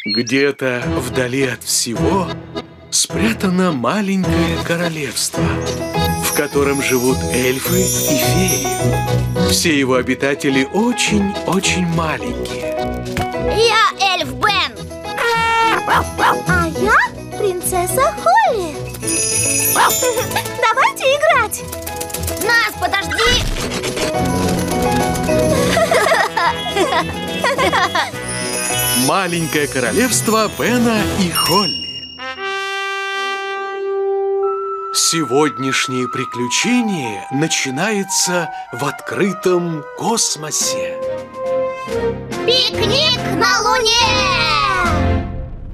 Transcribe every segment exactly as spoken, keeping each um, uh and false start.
Где-то вдали от всего спрятано маленькое королевство, в котором живут эльфы и феи. Все его обитатели очень-очень маленькие. Я эльф Бен. А я принцесса Холли. Давайте играть. Нас, подожди. Маленькое королевство Бена и Холли. Сегодняшнее приключение начинается в открытом космосе. Пикник на Луне!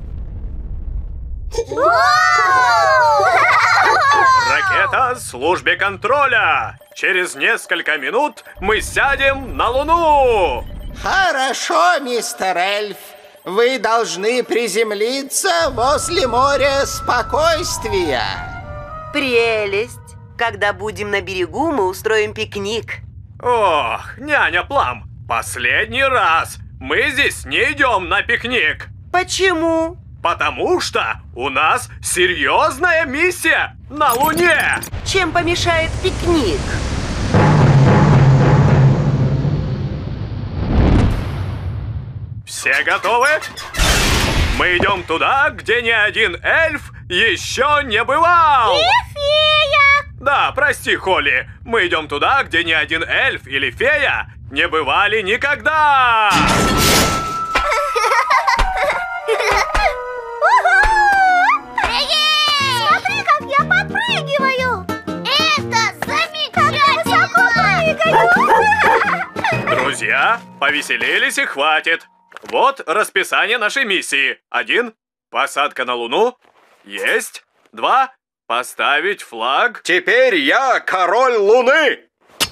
Ракета службе контроля! Через несколько минут мы сядем на Луну! Хорошо, мистер Эльф. Вы должны приземлиться возле моря спокойствия. Прелесть! Когда будем на берегу, мы устроим пикник. Ох, няня Плам, последний раз! Мы здесь не идем на пикник! Почему? Потому что у нас серьезная миссия на Луне! Чем помешает пикник? Все готовы? Мы идем туда, где ни один эльф еще не бывал! И фея! Да, прости, Холли. Мы идем туда, где ни один эльф или фея не бывали никогда! Смотри, как я подпрыгиваю! Это замечательно! Как высоко прыгаю! Друзья, повеселились и хватит. Вот расписание нашей миссии. Один. Посадка на Луну. Есть. Два. Поставить флаг. Теперь я король Луны!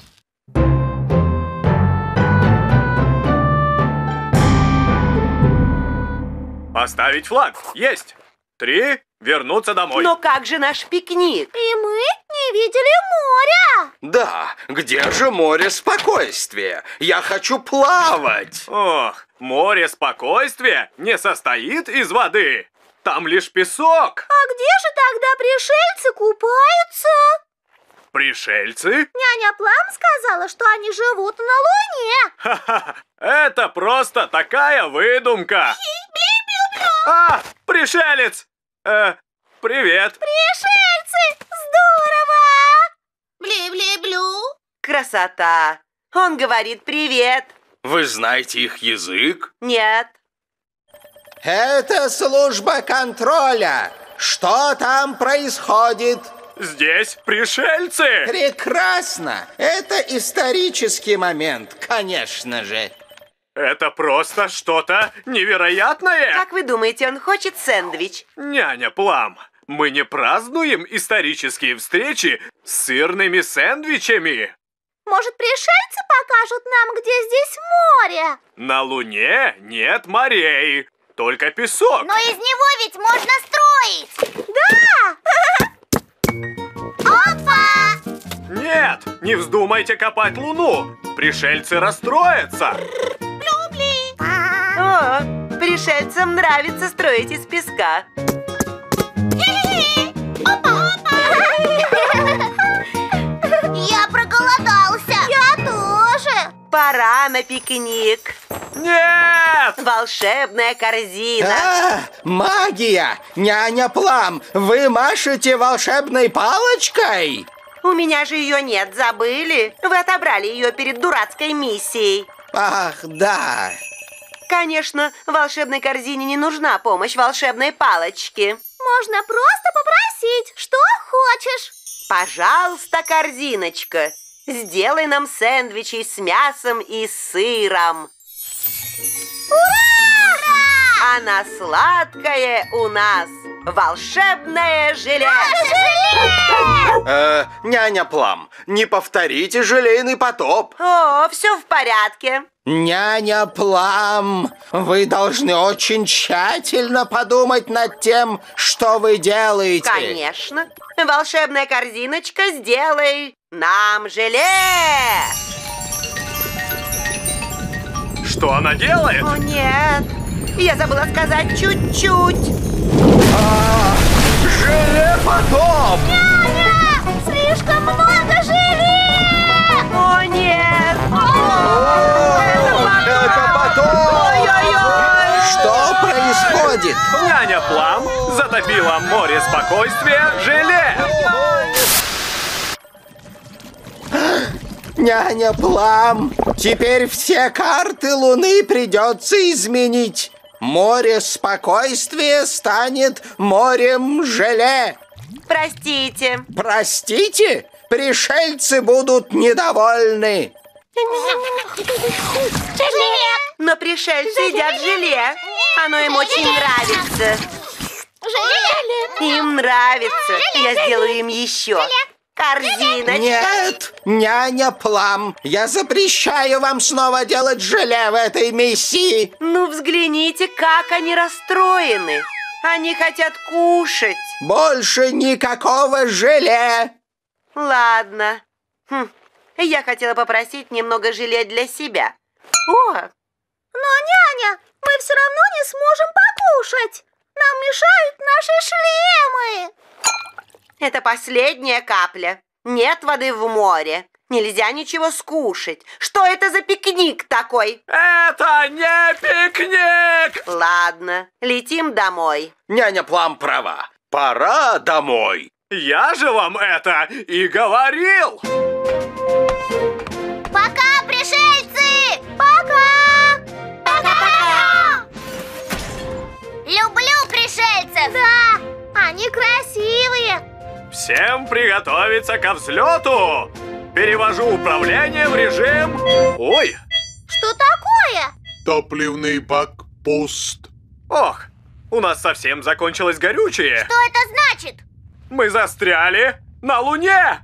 Поставить флаг. Есть. Три. Вернуться домой. Но как же наш пикник? И мы не видели моря! Да, где же море спокойствия? Я хочу плавать! Ох, море спокойствия не состоит из воды. Там лишь песок. А где же тогда пришельцы купаются? Пришельцы? Няня Плам сказала, что они живут на Луне. Ха-ха, это просто такая выдумка. А, пришелец! Э, привет. Пришельцы! Здорово! Бли-бли-блю. Красота! Он говорит привет. Вы знаете их язык? Нет. Это служба контроля. Что там происходит? Здесь пришельцы. Прекрасно. Это исторический момент, конечно же. Это просто что-то невероятное. Как вы думаете, он хочет сэндвич? Няня Плам, мы не празднуем исторические встречи с сырными сэндвичами. Может, пришельцы покажут нам, где здесь море? На Луне нет морей, только песок. Но из него ведь можно строить. Да! Опа! Нет, не вздумайте копать Луну. Пришельцы расстроятся. О, пришельцам нравится строить из песка. Опа-опа! Я проголодался. Я тоже. Пора на пикник. Нет! Волшебная корзина. А, магия! Няня Плам, вы машете волшебной палочкой? У меня же ее нет, забыли? Вы отобрали ее перед дурацкой миссией. Ах, да. Конечно, волшебной корзине не нужна помощь волшебной палочки. Можно просто попросить, что хочешь. Пожалуйста, корзиночка, сделай нам сэндвичи с мясом и сыром. Ура! А на сладкое у нас волшебное желе. Желе! Э, няня Плам, не повторите желейный потоп. О, все в порядке. Няня Плам, вы должны очень тщательно подумать над тем, что вы делаете. Конечно. Волшебная корзиночка, сделай нам желе. Что она делает? О, нет. Я забыла сказать чуть-чуть. А, желе потоп! Няня! Слишком много желе! О, нет! О, это потоп! Ой-ой-ой! Что происходит? Няня Плам затопила море спокойствия желе. Няня Плам, теперь все карты Луны придется изменить. Море спокойствия станет морем желе. Простите. Простите, пришельцы будут недовольны. Желе! Но пришельцы едят желе. Оно им очень нравится. Желе! Им нравится. Я сделаю им еще. Корзиночка. Нет, няня Плам, я запрещаю вам снова делать желе в этой миссии. Ну, взгляните, как они расстроены. Они хотят кушать. Больше никакого желе. Ладно. Хм. Я хотела попросить немного желе для себя. О, Но, няня, мы все равно не сможем покушать. Нам мешают наши шлемы. это последняя капля. Нет воды в море. Нельзя ничего скушать. Что это за пикник такой? Это не пикник! Ладно, летим домой. Няня Плам права. Пора домой. Я же вам это и говорил! Пока, пришельцы! Пока! Пока! Люблю пришельцев! Да, они красивые! Всем приготовиться ко взлету! Перевожу управление в режим... Ой! Что такое? Топливный бак пуст. Ох, у нас совсем закончилось горючее. Что это значит? Мы застряли на Луне!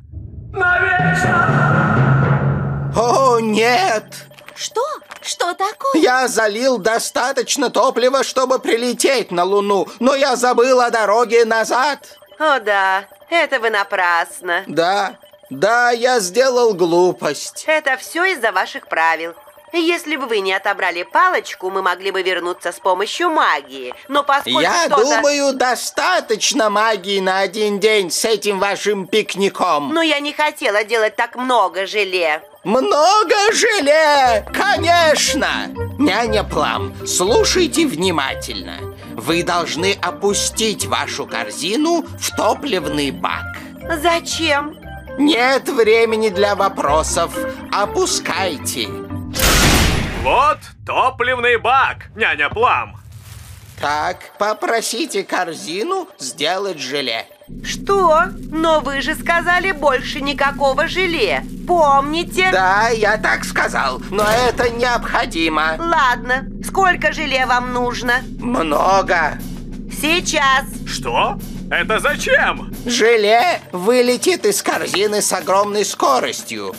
Навечно! О, нет! Что? Что такое? Я залил достаточно топлива, чтобы прилететь на Луну, но я забыл о дороге назад. О да, это вы напрасно. Да, да, я сделал глупость. Это все из-за ваших правил. Если бы вы не отобрали палочку, мы могли бы вернуться с помощью магии. Но поскольку Я кто-то... думаю, достаточно магии на один день с этим вашим пикником. Но я не хотела делать так много желе. Много желе! Конечно! Няня Плам, слушайте внимательно. Вы должны опустить вашу корзину в топливный бак. Зачем? Нет времени для вопросов. Опускайте. Вот топливный бак, няня Плам. Так, попросите корзину сделать желе. Что? Но вы же сказали больше никакого желе. Помните? Да, я так сказал, но это необходимо. Ладно. Сколько желе вам нужно? Много. Сейчас. Что? Это зачем? Желе вылетит из корзины с огромной скоростью.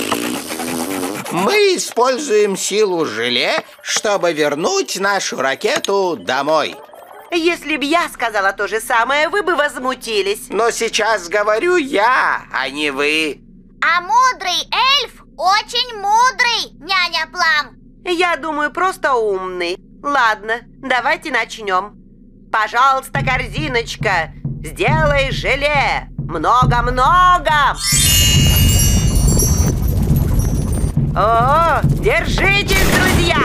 Мы используем силу желе, чтобы вернуть нашу ракету домой. Если б я сказала то же самое, вы бы возмутились. Но сейчас говорю я, а не вы. А мудрый эльф очень мудрый, няня Плам. Я думаю, просто умный. Ладно, давайте начнем. Пожалуйста, корзиночка, сделай желе. Много-много. О, держитесь, друзья!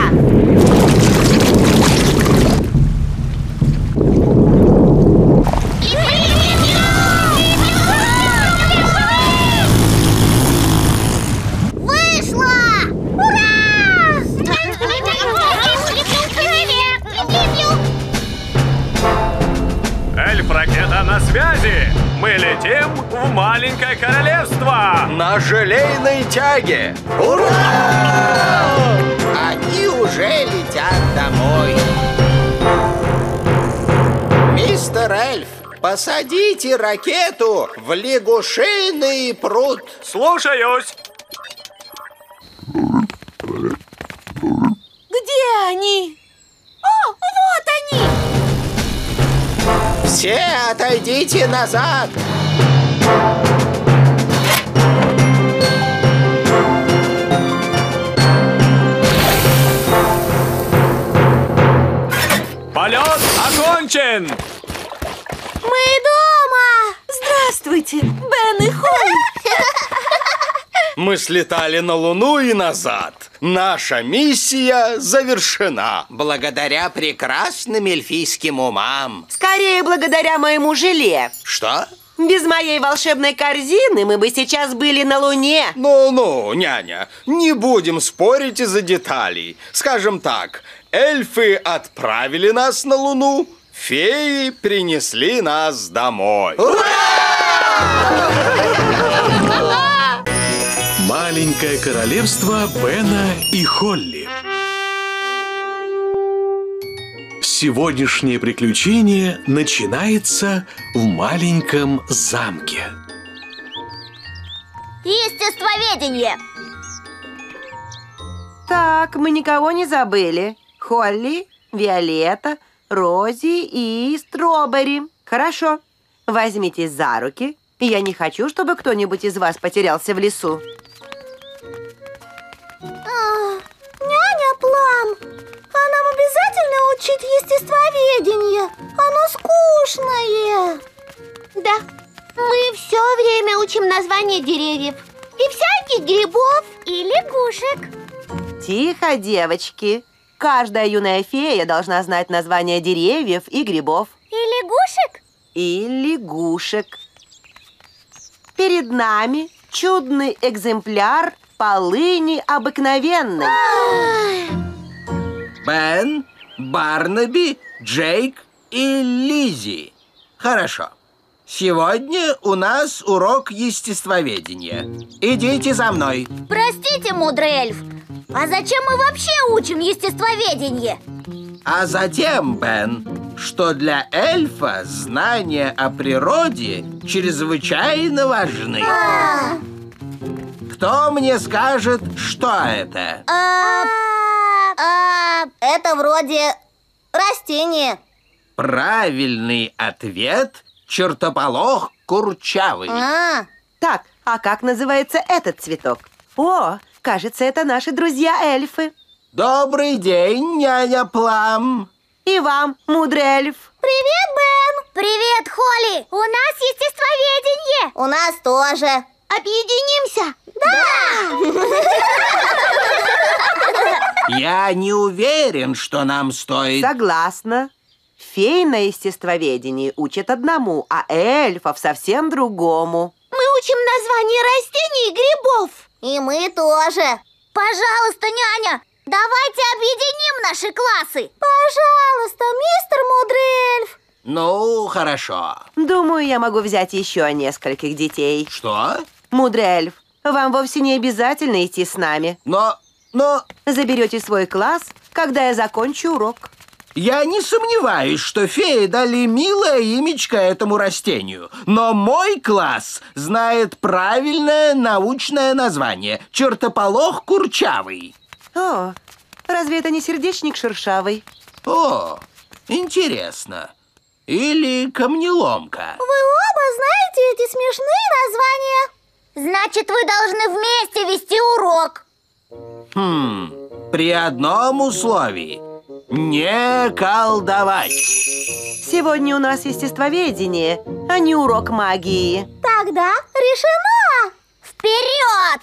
Вышло! Ура! Эльф-ракета на связи! Мы летим в маленькое королевство! На желейной тяге. Ура! Они уже летят домой. Мистер Эльф, посадите ракету в лягушиный пруд. Слушаюсь! Где они? О, вот они! Все отойдите назад. Полет окончен! Мы дома! Здравствуйте, Бен и Холли! Мы слетали на Луну и назад. Наша миссия завершена. Благодаря прекрасным эльфийским умам. Скорее, благодаря моему желе. Что? Без моей волшебной корзины мы бы сейчас были на Луне. Ну-ну, няня, не будем спорить из-за деталей. Скажем так, эльфы отправили нас на Луну, феи принесли нас домой. Маленькое королевство Бена и Холли. Сегодняшнее приключение начинается в маленьком замке. Естествоведение. Так, мы никого не забыли. Холли, Виолетта, Рози и Стробери. Хорошо. Возьмитесь за руки. Я не хочу, чтобы кто-нибудь из вас потерялся в лесу. А, няня Плам, а нам обязательно учить естествоведение? Оно скучное. Да, мы все время учим названия деревьев и всяких грибов и лягушек. Тихо, девочки. Каждая юная фея должна знать названия деревьев и грибов. И лягушек? И лягушек. Перед нами чудный экземпляр полыни обыкновенной. Бен, Барнаби, Джейк и Лиззи. Хорошо. Сегодня у нас урок естествоведения. Идите за мной. Простите, мудрый эльф, а зачем мы вообще учим естествоведение? А затем, Бен, что для эльфа знания о природе чрезвычайно важны. А, Кто мне скажет, что это? а, а, это вроде растение. Правильный ответ – чертополох курчавый. А, Так, а как называется этот цветок? О, кажется, это наши друзья-эльфы. Добрый день, няня Плам. И вам, мудрый эльф. привет, Бен! Привет, Холли! У нас естествоведение! У нас тоже. Объединимся? Да! Я не уверен, что нам стоит... Согласна. Фей на естествоведении учат одному, а эльфов совсем другому. Мы учим названия растений и грибов. И мы тоже. Пожалуйста, няня, давайте объединим наши классы. Пожалуйста, мистер мудрый эльф. Ну, хорошо. Думаю, я могу взять еще нескольких детей. Что? Мудрый эльф, вам вовсе не обязательно идти с нами. Но... но... Заберете свой класс, когда я закончу урок. Я не сомневаюсь, что феи дали милое имечко этому растению. Но мой класс знает правильное научное название – чертополох курчавый. О, разве это не сердечник шершавый? О, интересно. Или камнеломка. Вы оба знаете эти смешные названия. Значит, вы должны вместе вести урок. Хм, при одном условии – не колдовать. Сегодня у нас естествоведение, а не урок магии. Тогда решено. Вперед!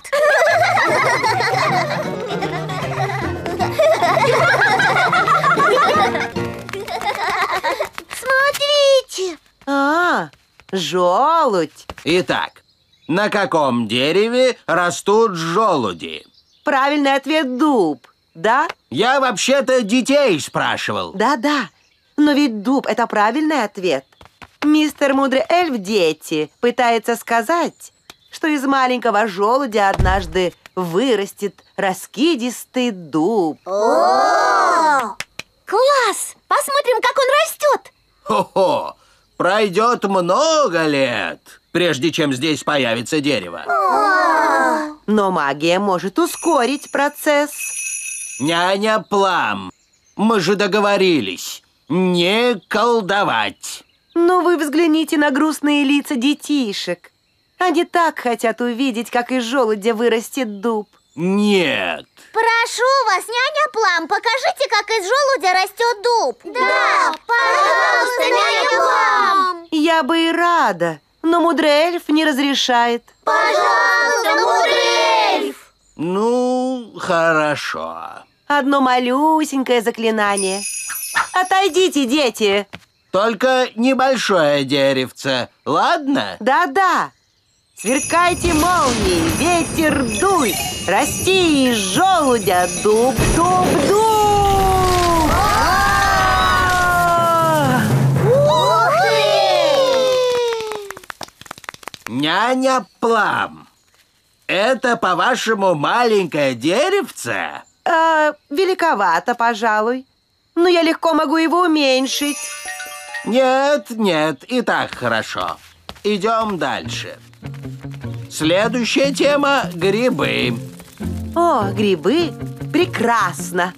Смотрите! А, желудь. Итак, на каком дереве растут желуди? Правильный ответ – дуб. Да? Я вообще-то детей спрашивал. Да-да. Но ведь дуб – это правильный ответ. Мистер Мудрый Эльф, дети, пытается сказать, что из маленького желудя однажды вырастет раскидистый дуб. О! Класс! Посмотрим, как он растет. Хо-хо! Пройдет много лет, прежде чем здесь появится дерево. Но магия может ускорить процесс. Няня Плам, мы же договорились не колдовать. Но вы взгляните на грустные лица детишек. Они так хотят увидеть, как из желудя вырастет дуб. Нет. Прошу вас, няня Плам, покажите, как из желудя растет дуб. Да, пожалуйста, няня Плам. Я бы и рада, но мудрый эльф не разрешает. Пожалуйста, мудрый эльф. Ну, хорошо. Одно малюсенькое заклинание. Отойдите, дети. Только небольшое деревце, ладно? Да-да. Сверкайте молнии, ветер дуй, расти из желудя, дуб, дуб, дуб! Ух ты! Няня Плам, это, по-вашему, маленькое деревце? Э, великовато, пожалуй. Но я легко могу его уменьшить. Нет, нет, и так хорошо. Идем дальше. Следующая тема – грибы. О, грибы? Прекрасно.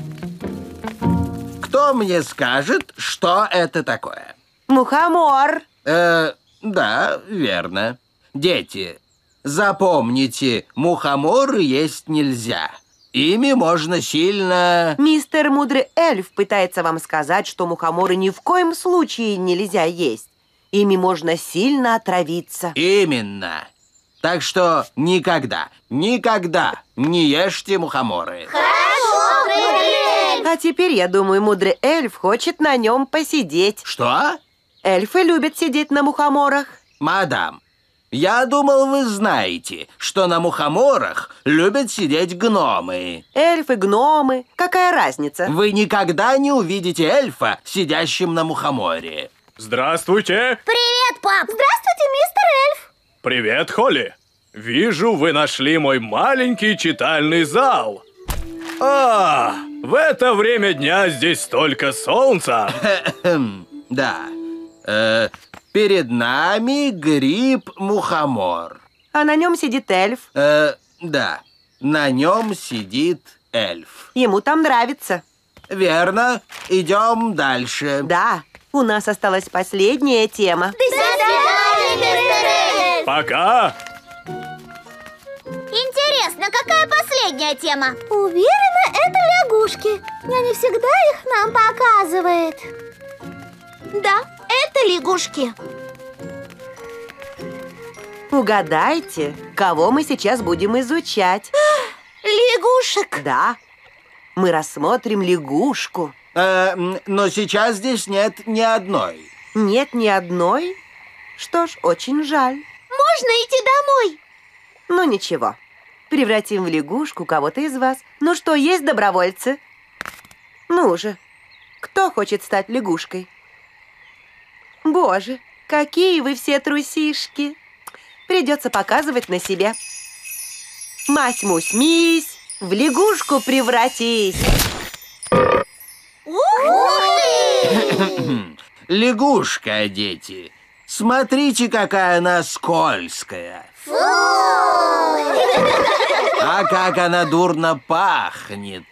Кто мне скажет, что это такое? Мухомор. Э, да, верно. Дети, запомните, мухоморы есть нельзя. Ими можно сильно... Мистер Мудрый Эльф пытается вам сказать, что мухоморы ни в коем случае нельзя есть. Ими можно сильно отравиться. Именно. Так что никогда, никогда не ешьте мухоморы. Хорошо, мудрый эльф. А теперь, я думаю, Мудрый Эльф хочет на нем посидеть. Что? Эльфы любят сидеть на мухоморах. Мадам, я думал, вы знаете, что на мухоморах любят сидеть гномы. Эльфы, гномы. Какая разница? Вы никогда не увидите эльфа, сидящим на мухоморе. Здравствуйте! Привет, пап. Здравствуйте, мистер эльф. Привет, Холли! Вижу, вы нашли мой маленький читальный зал. А, в это время дня здесь столько солнца. Да. Э, перед нами гриб-мухомор. А на нем сидит эльф. Э, да, на нем сидит эльф. Ему там нравится. Верно. Идем дальше. Да, у нас осталась последняя тема. До свидания, мистер эльф. Пока! Интересно, какая последняя тема? Уверена, это лягушки. Няня всегда их нам показывает. Да, это лягушки. Угадайте, кого мы сейчас будем изучать? Лягушек. Да, мы рассмотрим лягушку. Э, но сейчас здесь нет ни одной. Нет ни одной? Что ж, очень жаль. Можно идти домой? Ну ничего, превратим в лягушку кого-то из вас. Ну что, есть добровольцы? Ну же, кто хочет стать лягушкой? Боже, какие вы все трусишки! Придется показывать на себе. Мась-мусь-мись, в лягушку превратись. Ух ты! Лягушка, дети. Смотрите, какая она скользкая. Фу! А как она дурно пахнет.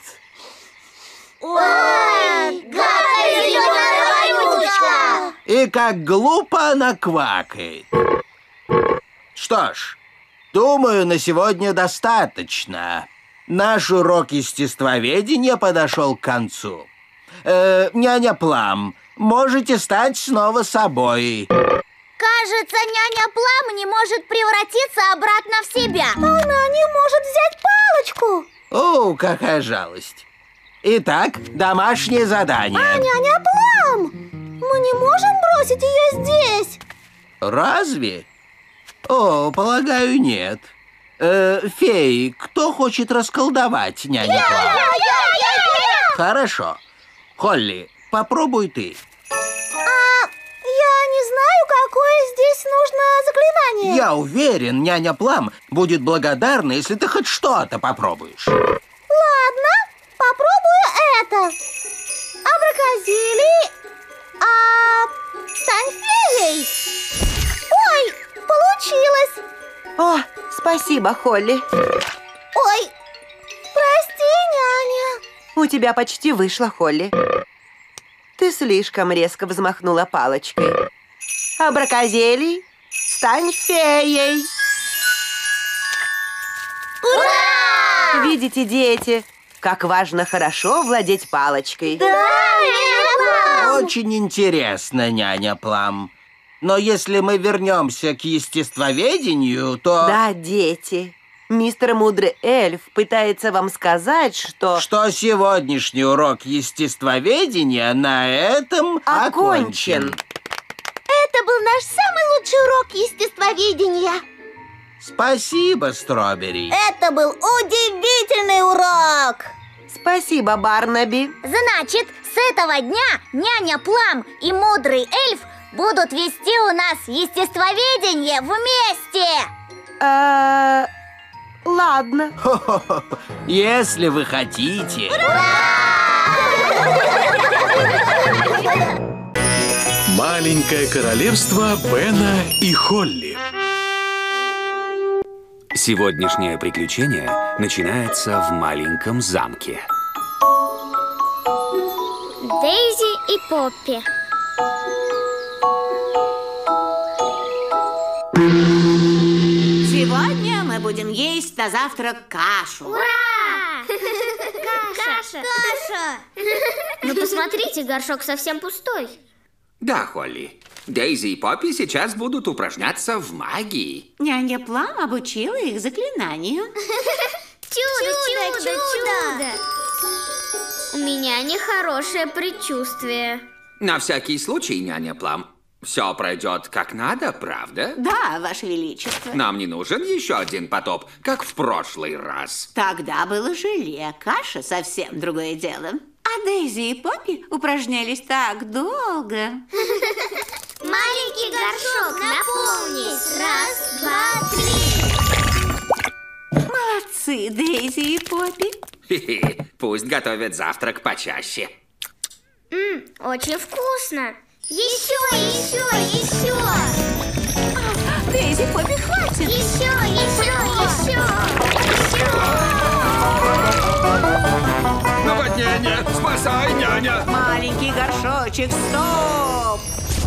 Ой, гадкая зеленая вонючка! И как глупо она квакает. Что ж, думаю, на сегодня достаточно. Наш урок естествоведения подошел к концу. Э, няня Плам, можете стать снова собой. Кажется, няня Плам не может превратиться обратно в себя. Она не может взять палочку. О, какая жалость. Итак, домашнее задание. А няня Плам, мы не можем бросить ее здесь. Разве? О, полагаю, нет. Э, феи, кто хочет расколдовать няня Плам? Я, я, я! Хорошо. Холли, попробуй ты. А я не знаю, какое здесь нужно заклинание. Я уверен, няня Плам будет благодарна, если ты хоть что-то попробуешь. Ладно, попробую это. Абракадили, а стань феей. Ой, получилось. О, спасибо, Холли. Ой, прости, няня. У тебя почти вышло, Холли. Ты слишком резко взмахнула палочкой. Абракадили, стань феей. Ура! Видите, дети, как важно хорошо владеть палочкой. Да, Очень интересно, няня Плам. Но если мы вернемся к естествоведению, то... Да, дети. Мистер Мудрый Эльф пытается вам сказать, что... Что сегодняшний урок естествоведения на этом окончен. Это был наш самый лучший урок естествоведения. Спасибо, Стробери. Это был удивительный урок. Спасибо, Барнаби. Значит, с этого дня няня Плам и Мудрый Эльф будут вести у нас естествоведение вместе. Э, ладно. Хо-хо-хо. Если вы хотите. Маленькое королевство Бена и Холли. Сегодняшнее приключение начинается в маленьком замке. Дейзи и Поппи. Сегодня мы будем есть на завтрак кашу. Ура! Каша! Каша! Ну посмотрите, горшок совсем пустой. Да, Холли. Дейзи и Поппи сейчас будут упражняться в магии. Няня Плам обучила их заклинанию. Чудо, чудо, чудо! У меня нехорошее предчувствие. На всякий случай, няня Плам, все пройдет как надо, правда? Да, Ваше Величество. Нам не нужен еще один потоп, как в прошлый раз. Тогда было желе, каша совсем другое дело. А Дейзи и Поппи упражнялись так долго. Маленький горшок, наполнись. Раз, два, три. Молодцы, Дейзи и Поппи. Хе-хе, пусть готовят завтрак почаще. Ммм, очень вкусно. Еще, еще, еще. Дейзи и Поппи, хватит. Еще, еще, еще, еще. Наводнение! Спасай, няня! Маленький горшочек, стоп!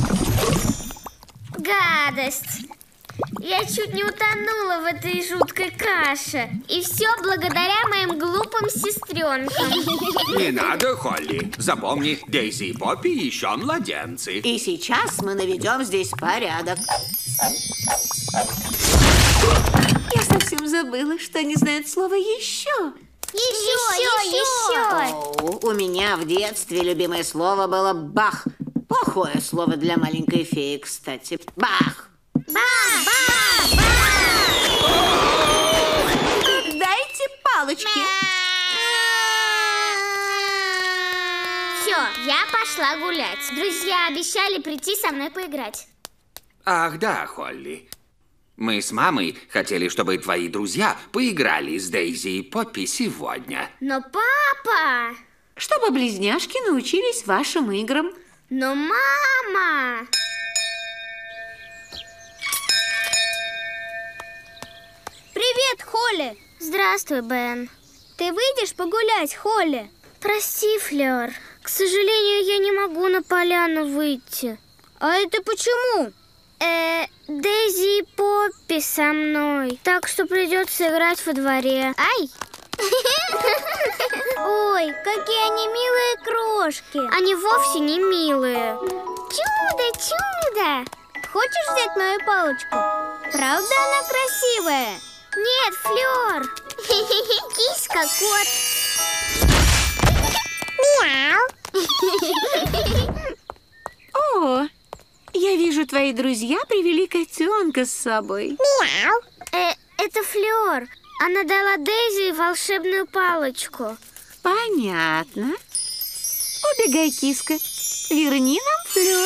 Гадость. Я чуть не утонула в этой жуткой каше. И все благодаря моим глупым сестренкам. Не надо, Холли. Запомни, Дейзи и Поппи еще младенцы. И сейчас мы наведем здесь порядок. Я совсем забыла, что они знают слово «еще». Еще, еще, еще. О, у меня в детстве любимое слово было «бах». Плохое слово для маленькой феи, кстати. Бах! Бах, бах, бах. Дайте палочки. Все, я пошла гулять. Друзья обещали прийти со мной поиграть. Ах да, Холли. Мы с мамой хотели, чтобы твои друзья поиграли с Дейзи и Поппи сегодня. Но папа... Чтобы близняшки научились вашим играм. Но мама... Привет, Холли! Здравствуй, Бен. Ты выйдешь погулять, Холли? Прости, Флёр. К сожалению, я не могу на поляну выйти. А это почему? Э, Дейзи и Поппи со мной. Так что придется играть во дворе. Ай! Ой, какие они милые крошки. Они вовсе не милые. Чудо, чудо! Хочешь взять мою палочку? Правда она красивая? Нет, Флёр. Киска, кот. Мяу. О, я вижу, твои друзья привели котенка с собой. Мяу. Э, это Флёр. Она дала Дейзи волшебную палочку. Понятно. Убегай, киска. Верни нам Флёр.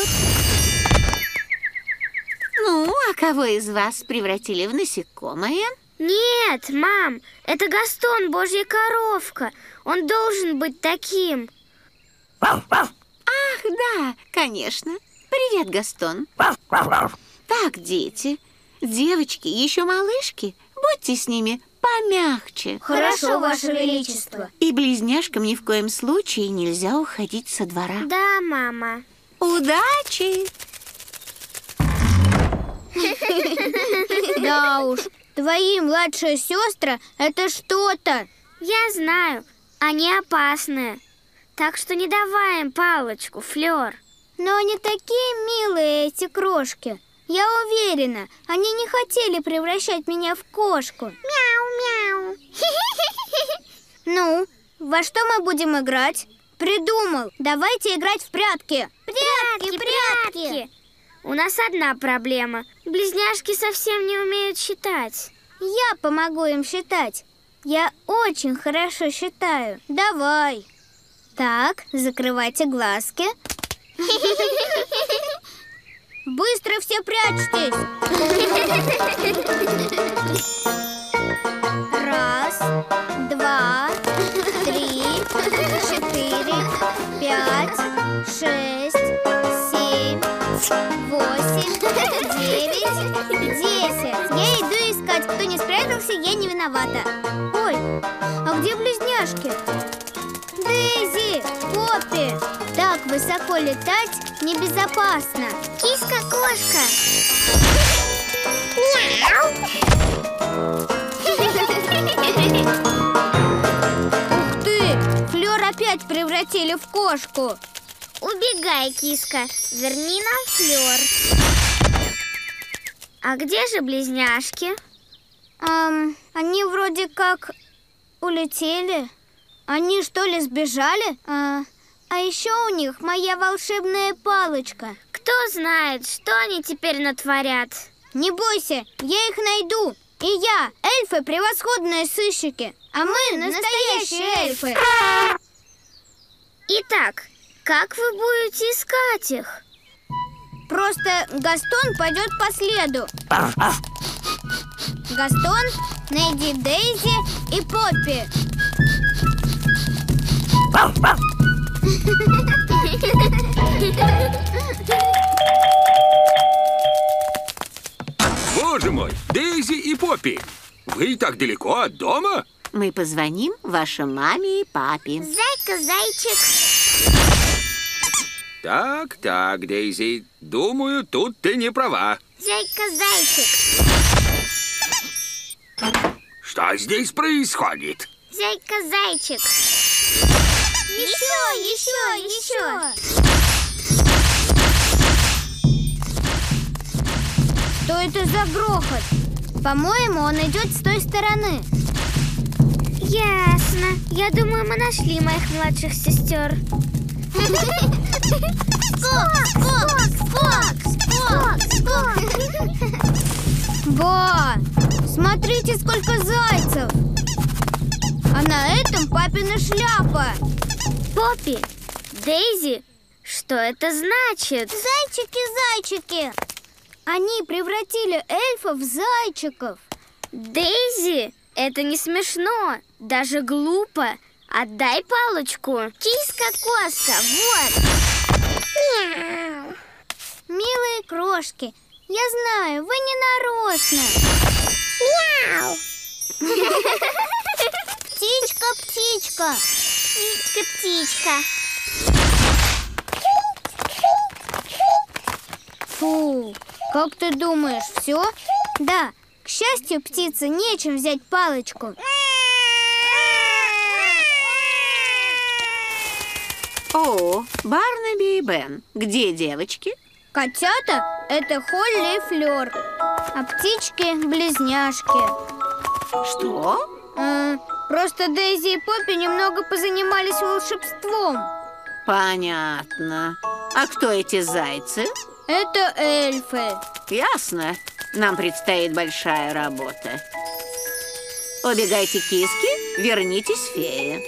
Ну, а кого из вас превратили в насекомое? Нет, мам, это Гастон, божья коровка. Он должен быть таким. Ах, да, конечно. Привет, Гастон. Так, дети, девочки еще малышки, будьте с ними помягче. Хорошо, Ваше Величество. И близняшкам ни в коем случае нельзя уходить со двора. Да, мама. Удачи! Да уж, твои младшие сестры — это что-то. Я знаю, они опасные. Так что не давай им палочку, Флёр. Но они такие милые, эти крошки. Я уверена, они не хотели превращать меня в кошку. Мяу-мяу. Ну, во что мы будем играть? Придумал. Давайте играть в прятки. Прятки, прятки. У нас одна проблема. Близняшки совсем не умеют считать. Я помогу им считать. Я очень хорошо считаю. Давай. Так, закрывайте глазки. Быстро все прячьтесь. Раз, два, три, четыре, пять, шесть, семь, восемь, девять, десять. Я иду искать. Кто не справился, я не виновата. Ой, а где близняшки? Дейзи, Поппи, так высоко летать небезопасно. Киска-кошка. Ух ты, Флёр опять превратили в кошку. Убегай, киска, верни нам Флёр. А где же близняшки? Эм, они вроде как улетели. Они что ли сбежали? А, а еще у них моя волшебная палочка. Кто знает, что они теперь натворят. Не бойся, я их найду. И я, эльфы, превосходные сыщики. А мы настоящие эльфы. Итак, как вы будете искать их? Просто Гастон пойдет по следу. Гастон, найди Дейзи и Поппи. Боже мой, Дейзи и Поппи, вы так далеко от дома? Мы позвоним вашей маме и папе. Зайка-зайчик. Так, так, Дейзи, думаю, тут ты не права. Зайка-зайчик. Что здесь происходит? Зайка-зайчик. Еще, еще, еще. Что это за грохот? По-моему, он идет с той стороны. Ясно. Я думаю, мы нашли моих младших сестер. Скок, скок, скок, скок, скок. Ба! Смотрите, сколько зайцев! А на этом папина шляпа. Поппи, Дейзи, что это значит? Зайчики, зайчики. Они превратили эльфов в зайчиков. Дейзи, это не смешно, даже глупо. Отдай палочку. Киска-коска, вот. Мяу. Милые крошки, я знаю, вы не нарочно. Мяу. Птичка, птичка. Птичка, птичка. Фу, как ты думаешь, все? Да, к счастью, птице нечем взять палочку. О, Барнаби и Бен. Где девочки? Котята – это Холли и Флёр, а птички – близняшки. Что? Э, просто Дейзи и Поппи немного позанимались волшебством. Понятно. А кто эти зайцы? Это эльфы. Ясно. Нам предстоит большая работа. Убегайте, киски, вернитесь, феи.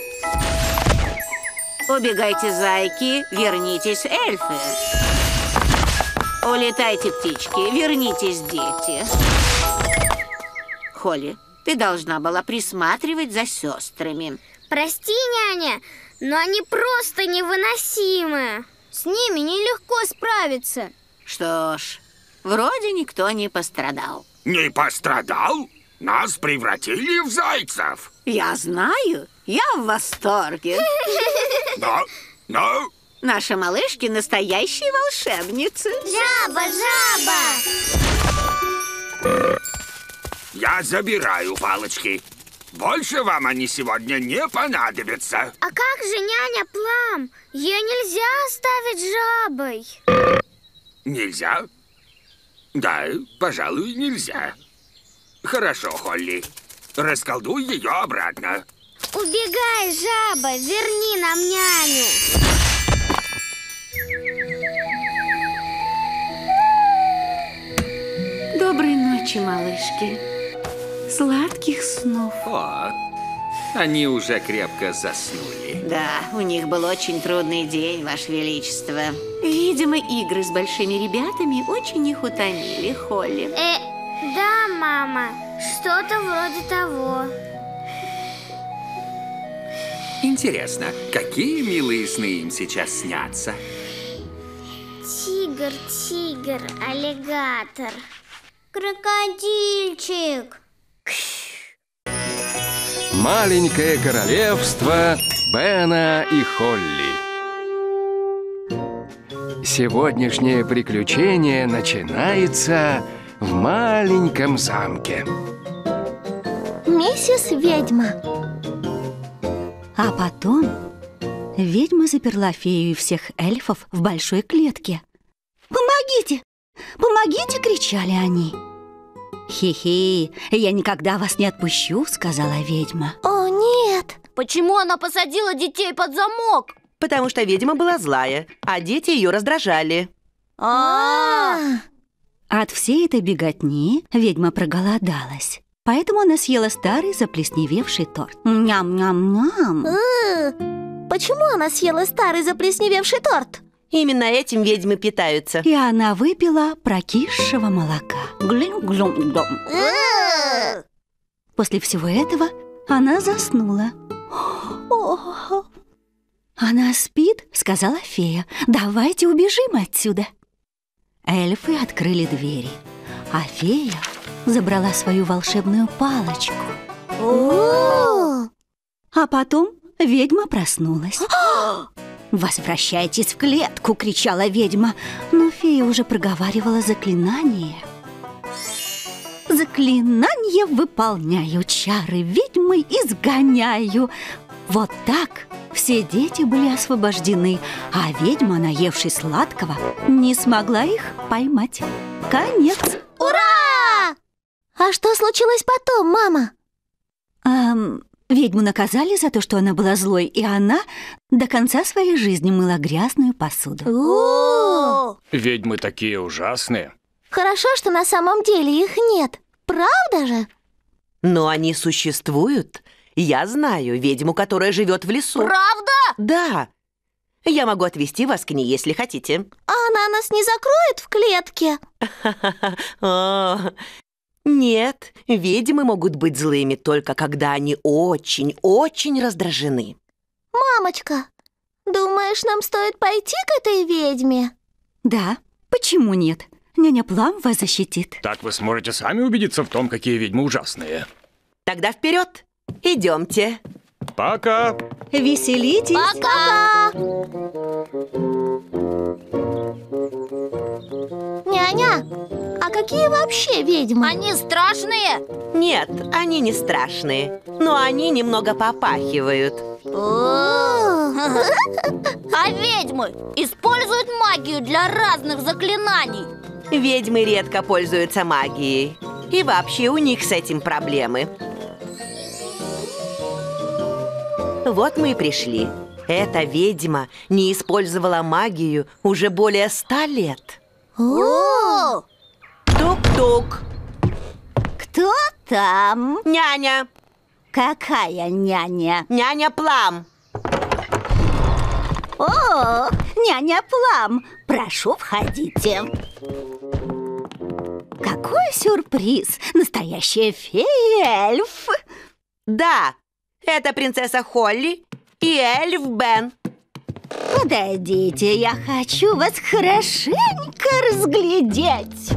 Убегайте, зайки, вернитесь, эльфы. Улетайте, птички, вернитесь, дети. Холли, ты должна была присматривать за сестрами. Прости, няня, но они просто невыносимы. С ними нелегко справиться. Что ж, вроде никто не пострадал. Не пострадал? Нас превратили в зайцев. Я знаю, я в восторге. Но, но... Наши малышки настоящие волшебницы. Жаба, жаба! Я забираю палочки. Больше вам они сегодня не понадобятся. А как же няня Плам? Ее нельзя оставить жабой. Нельзя? Да, пожалуй, нельзя. Хорошо, Холли. Расколдуй ее обратно. Убегай, жаба, верни нам няню. Доброй ночи, малышки. Сладких снов. О, они уже крепко заснули. Да, у них был очень трудный день, Ваше Величество. Видимо, игры с большими ребятами очень их утомили, Холли. Э, да, мама, что-то вроде того. Интересно, какие милые сны им сейчас снятся? Тигр, тигр, аллигатор. Крокодильчик. Маленькое королевство Бена и Холли. Сегодняшнее приключение начинается в маленьком замке. Миссис Ведьма. А потом ведьма заперла фею и всех эльфов в большой клетке. «Помогите! Помогите!» — кричали они. «Хи-хи, я никогда вас не отпущу», — сказала ведьма. О, нет! Почему она посадила детей под замок? Потому что ведьма была злая, а дети ее раздражали. А-а-а! От всей этой беготни ведьма проголодалась. Поэтому она съела старый заплесневевший торт. Ням-ням-ням. Почему она съела старый заплесневевший торт? Именно этим ведьмы питаются. И она выпила прокисшего молока. Глюм-глюм-глюм. После всего этого она заснула. О-о-о. «Она спит», — сказала фея. «Давайте убежим отсюда». Эльфы открыли двери, а фея забрала свою волшебную палочку. О! А потом ведьма проснулась. «Возвращайтесь в клетку!» — кричала ведьма. Но фея уже проговаривала заклинание. «Заклинание выполняю, чары ведьмы изгоняю». Вот так все дети были освобождены, а ведьма, наевшись сладкого, не смогла их поймать. Конец. Ура! А что случилось потом, мама? Эм, ведьму наказали за то, что она была злой, и она до конца своей жизни мыла грязную посуду. О! Ведьмы такие ужасные. Хорошо, что на самом деле их нет. Правда же? Но они существуют. Я знаю ведьму, которая живет в лесу. Правда? Да. Я могу отвезти вас к ней, если хотите. А она нас не закроет в клетке? О, нет, ведьмы могут быть злыми только когда они очень-очень раздражены. Мамочка, думаешь, нам стоит пойти к этой ведьме? Да, почему нет? Няня Плам вас защитит. Так вы сможете сами убедиться в том, какие ведьмы ужасные. Тогда вперед! Идемте. Пока. Веселитесь. Пока. Няня, а какие вообще ведьмы? Они страшные? Нет, они не страшные, но они немного попахивают. А ведьмы используют магию для разных заклинаний? Ведьмы редко пользуются магией. И вообще у них с этим проблемы. Вот мы и пришли. Эта ведьма не использовала магию уже более ста лет. О! Тук-тук. Кто там? Няня. Какая няня? Няня Плам. О, няня Плам, прошу, входите. Какой сюрприз! Настоящая фея-эльф. Да, это принцесса Холли и эльф Бен. Подойдите, я хочу вас хорошенько разглядеть.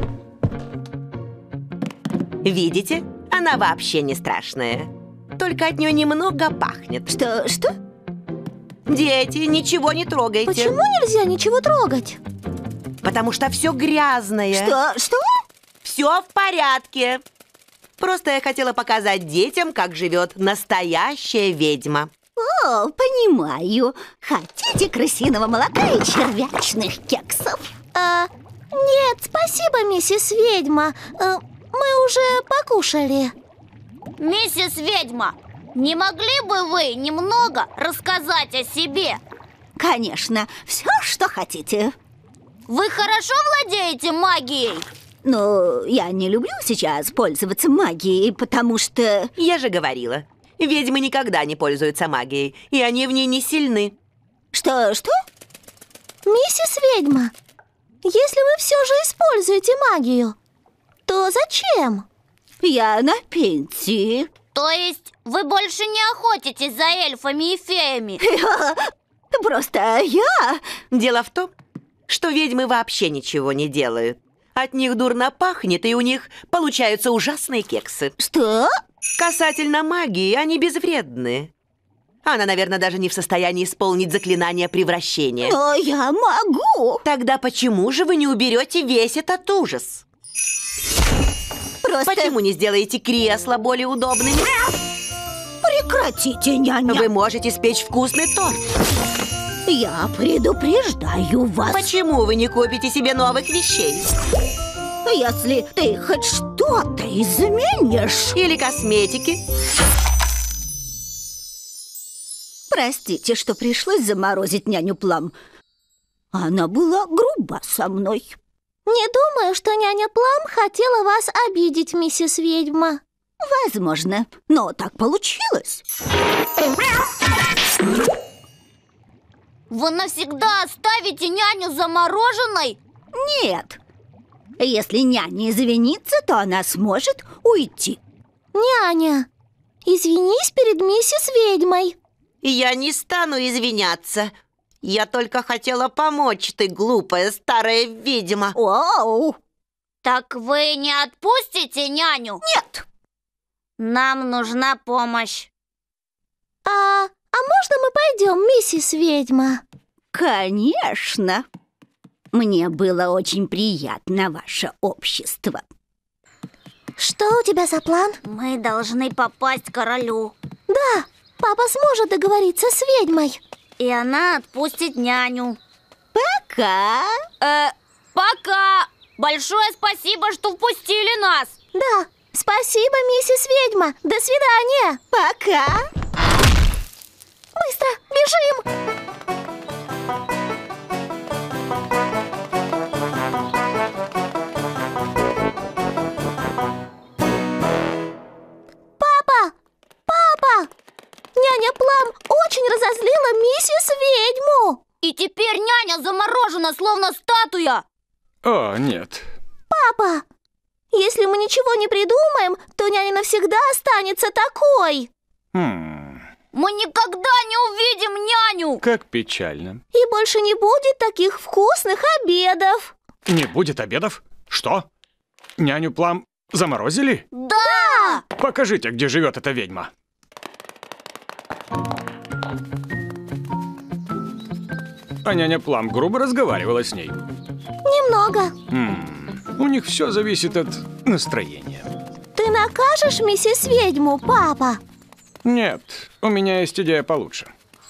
Видите? Она вообще не страшная. Только от нее немного пахнет. Что? Что? Дети, ничего не трогайте. Почему нельзя ничего трогать? Потому что все грязное. Что? Что? Все в порядке. Просто я хотела показать детям, как живет настоящая ведьма. О, понимаю. Хотите крысиного молока и червячных кексов? А, нет, спасибо, миссис Ведьма. А, мы уже покушали. Миссис Ведьма, не могли бы вы немного рассказать о себе? Конечно, все, что хотите. Вы хорошо владеете магией? Ну, я не люблю сейчас пользоваться магией, потому что... Я же говорила, ведьмы никогда не пользуются магией, и они в ней не сильны. Что, что? Миссис Ведьма, если вы все же используете магию, то зачем? Я на пенсии. То есть вы больше не охотитесь за эльфами и феями? Просто я... Дело в том, что ведьмы вообще ничего не делают. От них дурно пахнет, и у них получаются ужасные кексы. Что? Касательно магии, они безвредны. Она, наверное, даже не в состоянии исполнить заклинание превращения. Но я могу. Тогда почему же вы не уберете весь этот ужас? Просто... Почему не сделаете кресла более удобными? Прекратите, няня. Вы можете спечь вкусный торт. Я предупреждаю вас. Почему вы не купите себе новых вещей? Если ты хоть что-то изменишь. Или косметики. Простите, что пришлось заморозить няню Плам. Она была груба со мной. Не думаю, что няня Плам хотела вас обидеть, миссис Ведьма. Возможно, но так получилось. Вы навсегда оставите няню замороженной? Нет. Если няня извинится, то она сможет уйти. Няня, извинись перед миссис Ведьмой. Я не стану извиняться. Я только хотела помочь, ты глупая старая ведьма. Оу! Так вы не отпустите няню? Нет. Нам нужна помощь. А, а можно мы пойдем, миссис Ведьма? Конечно. Мне было очень приятно ваше общество. Что у тебя за план? Мы должны попасть к королю. Да, папа сможет договориться с ведьмой. И она отпустит няню. Пока. Э, пока. Большое спасибо, что впустили нас. Да, спасибо, миссис Ведьма. До свидания. Пока. Быстро, бежим. Папа! Папа! Няня Плам очень разозлила миссис Ведьму. И теперь няня заморожена, словно статуя. О, нет. Папа, если мы ничего не придумаем, то няня навсегда останется такой. Хм. Мы никогда не увидим няню. Как печально. И больше не будет таких вкусных обедов. Не будет обедов? Что? Няню Плам заморозили? Да! Покажите, где живет эта ведьма. А няня Плам грубо разговаривала с ней. Немного. М-м, у них все зависит от настроения. Ты накажешь миссис Ведьму, папа? Нет, у меня есть идея получше.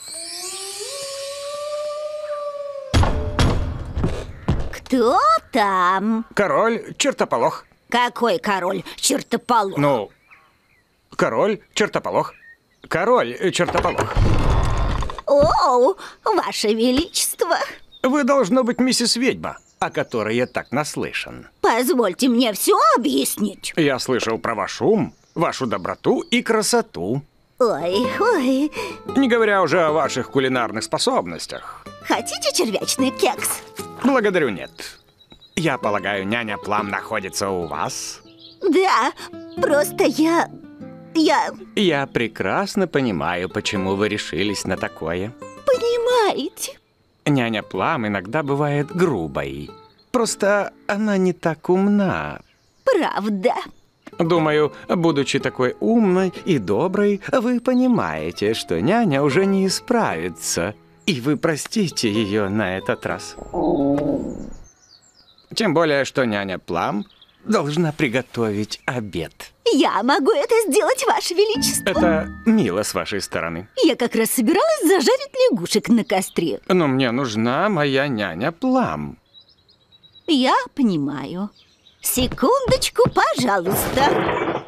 Кто там? Король Чертополох. Какой король Чертополох? Ну, король Чертополох. Король Чертополох. Оу, ваше величество. Вы, должно быть, миссис Ведьма, о которой я так наслышан. Позвольте мне все объяснить. Я слышал про ваш ум, вашу доброту и красоту. Ой, ой. Не говоря уже о ваших кулинарных способностях. Хотите червячный кекс? Благодарю, нет. Я полагаю, няня Плам находится у вас? Да, просто я... я... Я прекрасно понимаю, почему вы решились на такое. Понимаете? Няня Плам иногда бывает грубой. Просто она не так умна. Правда. Думаю, будучи такой умной и доброй, вы понимаете, что няня уже не исправится. И вы простите ее на этот раз. Тем более, что няня Плам должна приготовить обед. Я могу это сделать, Ваше Величество. Это мило с вашей стороны. Я как раз собиралась зажарить лягушек на костре. Но мне нужна моя няня Плам. Я понимаю. Секундочку, пожалуйста.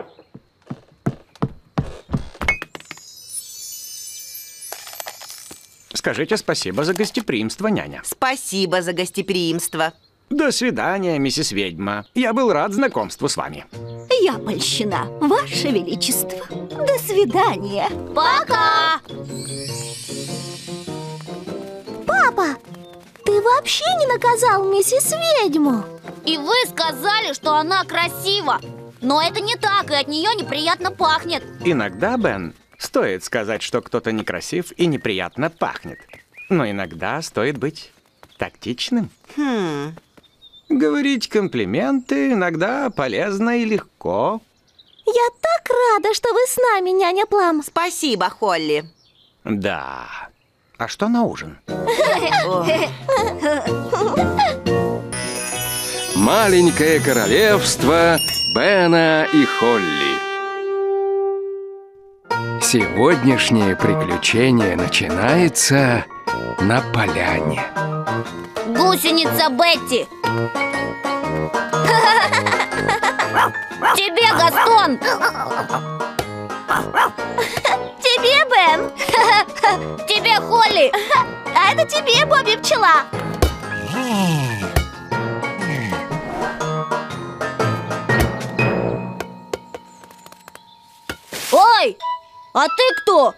Скажите спасибо за гостеприимство, няня. Спасибо за гостеприимство. До свидания, миссис Ведьма. Я был рад знакомству с вами. Я польщена, Ваше Величество. До свидания. Пока! Папа, ты вообще не наказал миссис Ведьму? И вы сказали, что она красива. Но это не так, и от нее неприятно пахнет. Иногда, Бен, стоит сказать, что кто-то некрасив и неприятно пахнет. Но иногда стоит быть тактичным. Хм... Говорить комплименты иногда полезно и легко. Я так рада, что вы с нами, няня Плам. Спасибо, Холли. Да. А что на ужин? Маленькое королевство Бена и Холли. Сегодняшнее приключение начинается на поляне. Гусеница Бетти. Тебе, Гастон. Тебе, Бен. Тебе, Холли. А это тебе, Бобби Пчела. Ой, а ты кто?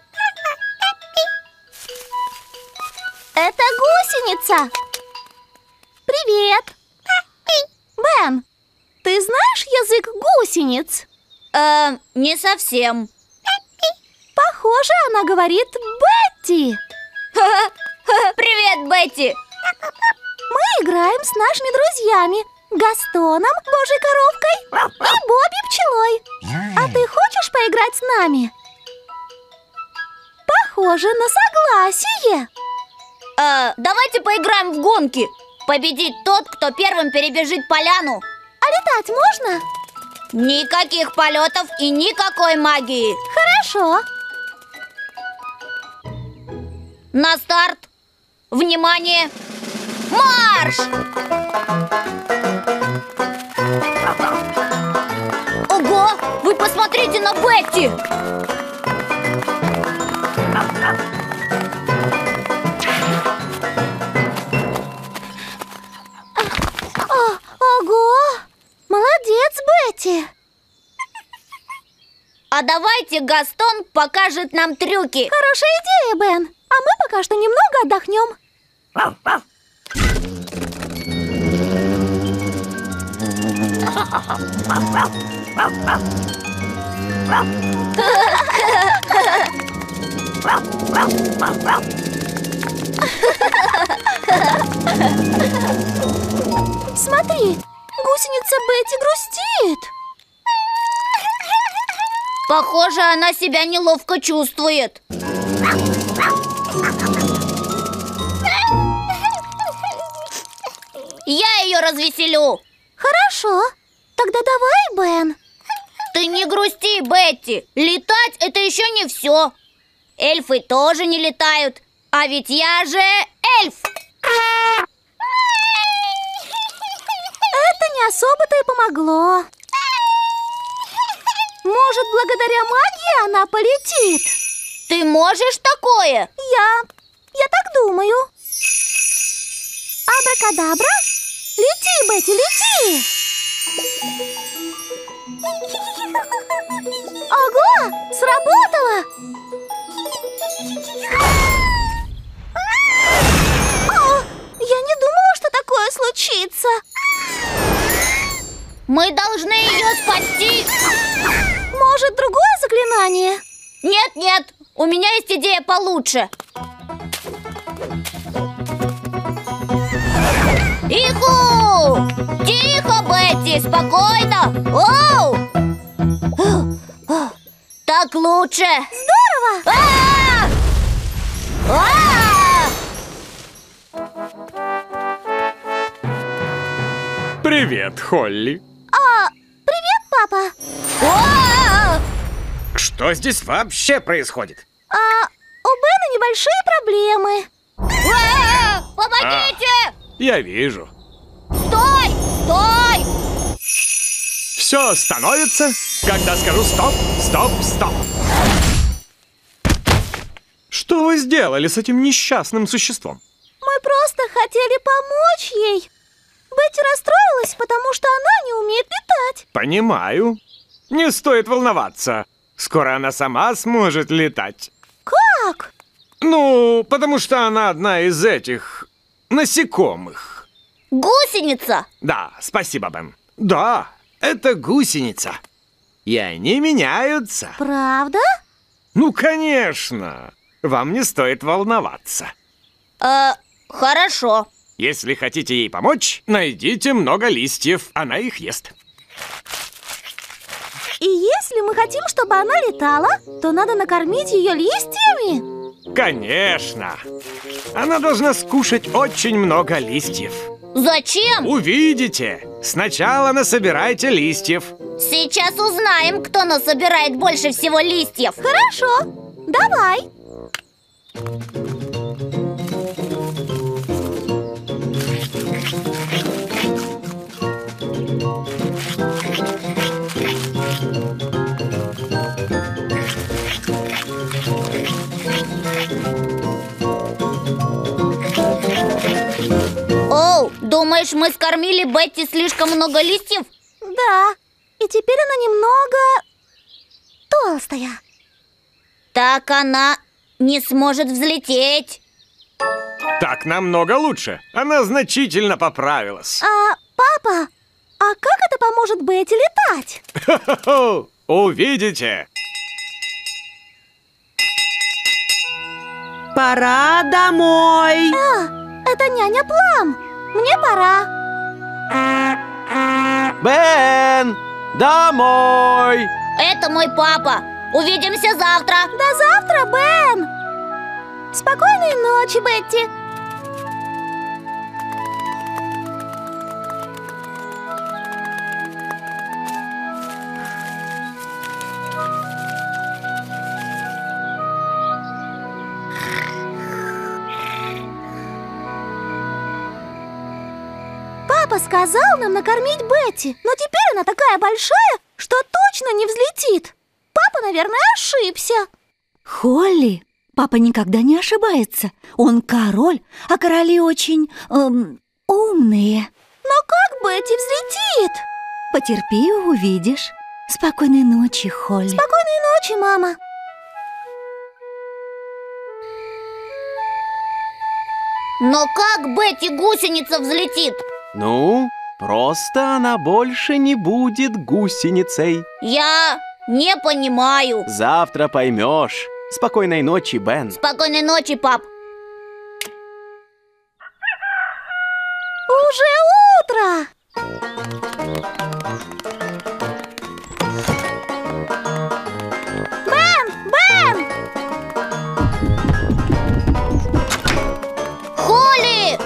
Это гусеница. Привет. Бен, ты знаешь язык гусениц? Э, не совсем. Похоже, она говорит Бетти. Привет, Бетти. Мы играем с нашими друзьями Гастоном, Божьей коровкой и Бобби Пчелой. А ты хочешь поиграть с нами? Похоже на согласие. Э, давайте поиграем в гонки. Победит тот, кто первым перебежит поляну. А летать можно? Никаких полетов и никакой магии. Хорошо. На старт. Внимание. Марш! Ого! Вы посмотрите на Бетти! Ого! Молодец, Бетти! А давайте Гастон покажет нам трюки. Хорошая идея, Бен. А мы пока что немного отдохнем. Смотри, гусеница Бетти грустит. Похоже, она себя неловко чувствует. Я ее развеселю. Хорошо. Тогда давай, Бен. Ты не грусти, Бетти. Летать — это еще не все. Эльфы тоже не летают. А ведь я же эльф. Это не особо-то и помогло. Может, благодаря магии она полетит? Ты можешь такое? Я... я так думаю. Абракадабра. Лети, Бетти, лети. Ого, сработало. О, я не думала, что такое случится. Мы должны ее спасти. Может, другое заклинание? Нет, нет, у меня есть идея получше. Иху! Тихо, Бетти, спокойно. Оу! Так лучше. Здорово! А-а-а! А-а-а! Привет, Холли. А, О! Что здесь вообще происходит? А у Бена небольшие проблемы. А, помогите! А, я вижу. Стой! Стой! Все становится, когда скажу стоп, стоп, стоп. Что вы сделали с этим несчастным существом? Мы просто хотели помочь ей. Бетти расстроилась, потому что она не умеет летать. Понимаю. Не стоит волноваться. Скоро она сама сможет летать. Как? Ну, потому что она одна из этих насекомых. Гусеница? Да, спасибо, Бен. Да, это гусеница. И они меняются. Правда? Ну, конечно. Вам не стоит волноваться. Э, хорошо. Если хотите ей помочь, найдите много листьев. Она их ест. И если мы хотим, чтобы она летала, то надо накормить ее листьями? Конечно. Она должна скушать очень много листьев. Зачем? Увидите. Сначала насобирайте листьев. Сейчас узнаем, кто насобирает больше всего листьев. Хорошо. Давай. Оу, думаешь, мы скормили Бетти слишком много листьев? Да, и теперь она немного толстая. Так она не сможет взлететь. Так намного лучше. Она значительно поправилась. А, папа, а как это поможет Бетти летать? Хо-хо-хо! Увидите. Пора домой. А, это няня Плам. Мне пора. Бен, домой. Это мой папа. Увидимся завтра. До завтра, Бен. Спокойной ночи, Бетти. Папа сказал нам накормить Бетти, но теперь она такая большая, что точно не взлетит. Папа, наверное, ошибся. Холли, папа никогда не ошибается. Он король, а короли очень эм, умные. Но как Бетти взлетит? Потерпи, увидишь. Спокойной ночи, Холли. Спокойной ночи, мама. Но как Бетти гусеница взлетит? Ну, просто она больше не будет гусеницей. Я не понимаю. Завтра поймешь. Спокойной ночи, Бен. Спокойной ночи, пап. Уже утро. Бен, Бен! Холли!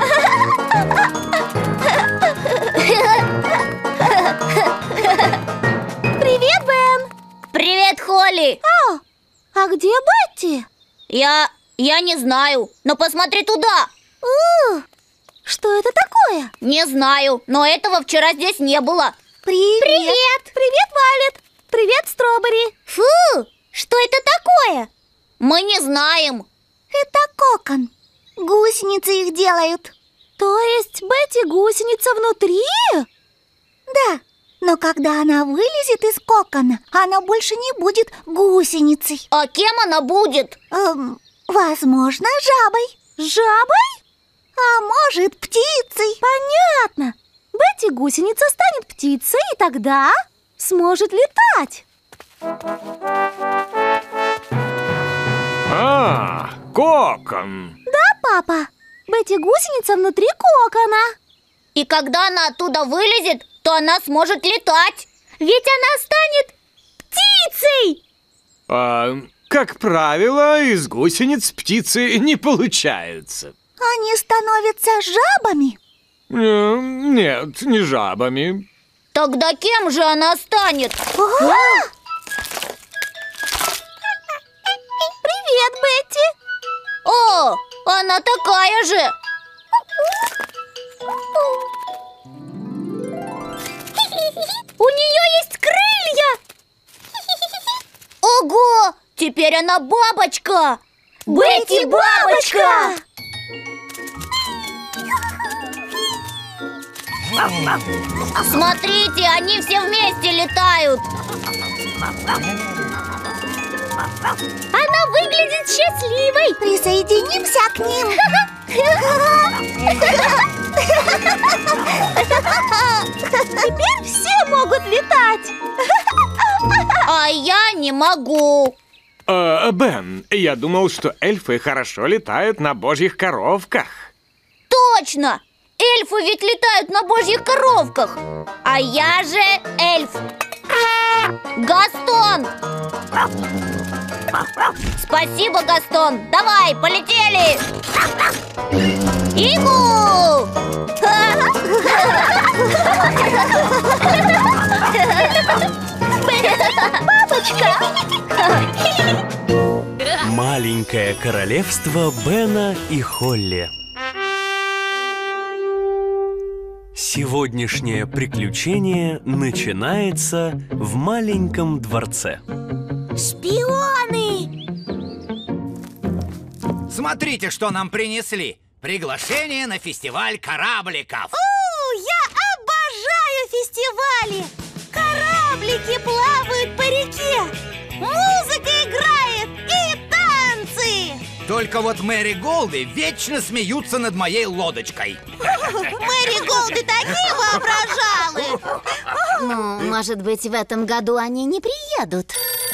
Привет, Бен! Привет, Холли! О, а где Бетти? Я... я не знаю, но посмотри туда! У, что это такое? Не знаю, но этого вчера здесь не было. Привет! Привет! Привет, Вайлет! Привет, Стробери! Фу! Что это такое? Мы не знаем. Это кокон. Гусеницы их делают. То есть Бетти гусеница внутри? Да, но когда она вылезет из кокона, она больше не будет гусеницей. А кем она будет? Эм, возможно, жабой. Жабой? А может, птицей. Понятно. Бетти гусеница станет птицей и тогда сможет летать. А, кокон. Да, папа. Бетти гусеница внутри кокона. И когда она оттуда вылезет, то она сможет летать. Ведь она станет птицей. А, как правило, из гусениц птицы не получаются. Они становятся жабами? Э, Нет, не жабами. Тогда кем же она станет? Привет, Бетти! О, она такая же! У нее есть крылья! Ого! Теперь она бабочка! Бетти бабочка! Смотрите, они все вместе летают! Она выглядит счастливой! Присоединимся к ним! Теперь все могут летать! А я не могу! Э, Бен, я думал, что эльфы хорошо летают на божьих коровках. Точно! Эльфы ведь летают на божьих коровках! А я же эльф! Гастон! Спасибо, Гастон! Давай, полетели! Игу! Бабочка! Маленькое королевство Бена и Холли. Сегодняшнее приключение начинается в маленьком дворце. Шпионы! Смотрите, что нам принесли. Приглашение на фестиваль корабликов. У, я обожаю фестивали! Кораблики плавают по реке, музыка играет и танцы! Только вот Мэри Голды вечно смеются над моей лодочкой. Мэри Голды такие воображалы! Ну, может быть, в этом году они не приедут.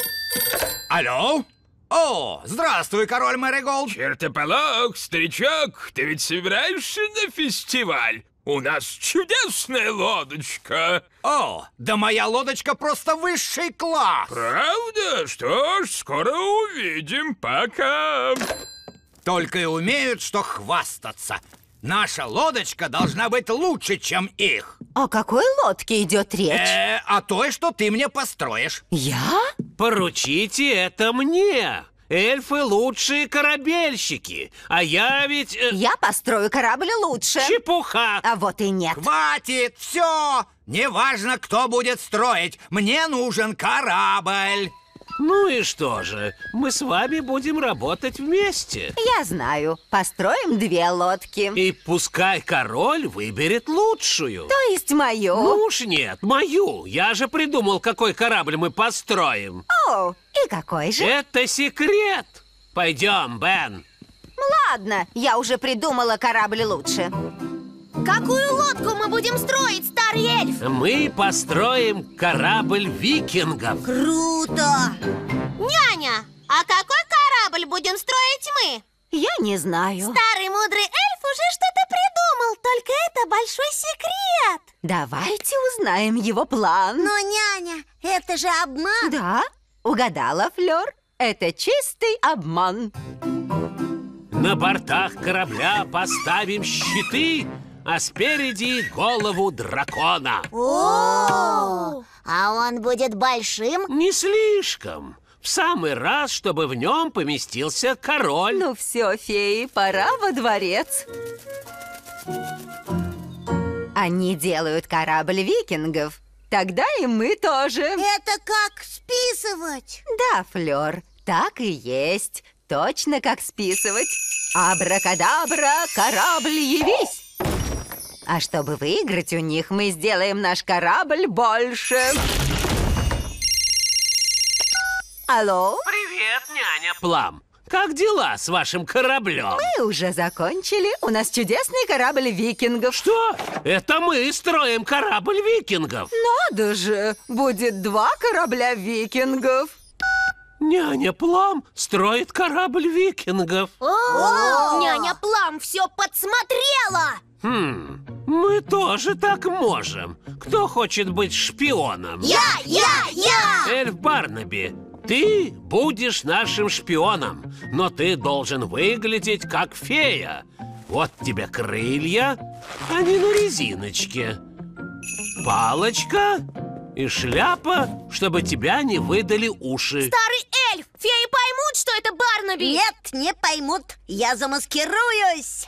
Алло? О, здравствуй, король Мэри Голд. Чертополох, старичок, ты ведь собираешься на фестиваль? У нас чудесная лодочка. О, да моя лодочка просто высший класс. Правда? Что ж, скоро увидим. Пока. Только и умеют, что хвастаться. Наша лодочка должна быть лучше, чем их. О какой лодке идет речь? Э, о той, что ты мне построишь. Я? Поручите это мне. Эльфы лучшие корабельщики. А я ведь... э, Я построю корабль лучше. Чепуха. А вот и нет. Хватит, все. Неважно, кто будет строить. Мне нужен корабль. Ну и что же, мы с вами будем работать вместе. Я знаю. Построим две лодки. И пускай король выберет лучшую. То есть мою? Ну уж нет, мою. Я же придумал, какой корабль мы построим. О, и какой же? Это секрет. Пойдем, Бен. Ладно, я уже придумала корабль лучше. Какую лодку мы будем строить, старый эльф? Мы построим корабль викингов. Круто! Няня, а какой корабль будем строить мы? Я не знаю. Старый мудрый эльф уже что-то придумал, только это большой секрет. Давайте узнаем его план. Но, няня, это же обман. Да, угадала, Флёр. Это чистый обман. На бортах корабля поставим щиты, а спереди голову дракона. О, а он будет большим? Не слишком. В самый раз, чтобы в нем поместился король. Ну все, феи, пора во дворец. Они делают корабль викингов. Тогда и мы тоже. Это как списывать? Да, Флёр, так и есть. Точно как списывать. Абракадабра, корабль, явись! А чтобы выиграть у них, мы сделаем наш корабль больше. Алло? Привет, няня Плам. Как дела с вашим кораблем? Мы уже закончили. У нас чудесный корабль викингов. Что? Это мы строим корабль викингов. Надо же! Будет два корабля викингов. Няня Плам строит корабль викингов. О, няня Плам все подсмотрела. Хм, мы тоже так можем. Кто хочет быть шпионом? Я, я, я! Эльф Барнаби, ты будешь нашим шпионом, но ты должен выглядеть как фея. Вот тебе крылья, они на резиночке. палочка и шляпа, чтобы тебя не выдали уши. Старый эльф! Феи поймут, что это Барнаби? Нет, не поймут. Я замаскируюсь.